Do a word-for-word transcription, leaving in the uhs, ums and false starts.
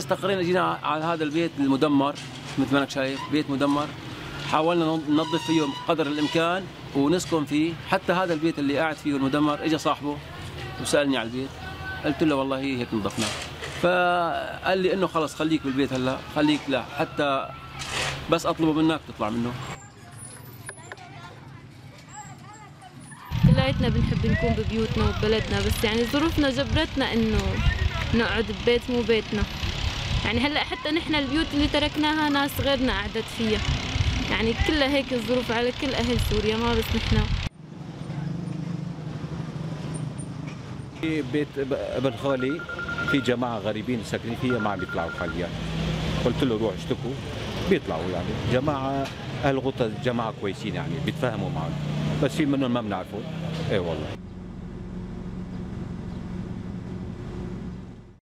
استقرينا جينا على هذا البيت المدمر مثل ما انك شايف، بيت مدمر حاولنا ننظف فيه قدر الامكان ونسكن فيه. حتى هذا البيت اللي قاعد فيه المدمر اجى صاحبه وسالني على البيت، قلت له والله هيك نظفناه، فقال لي انه خلص خليك بالبيت هلا، خليك لا حتى بس اطلبه منك تطلع منه. كلياتنا بنحب نكون ببيوتنا وببلدنا، بس يعني ظروفنا جبرتنا انه نقعد ببيت مو بيتنا. يعني هلا حتى نحن البيوت اللي تركناها ناس غيرنا قعدت فيها، يعني كلها هيك الظروف على كل اهل سوريا ما بس نحن. في بيت ابن خالي في جماعه غريبين ساكنين فيها ما عم بيطلعوا حاليا، قلت له روح اشتكوا بيطلعوا. يعني جماعه اهل غوطه جماعه كويسين يعني بيتفاهموا معهم، بس في منهم ما بنعرفه. اي والله.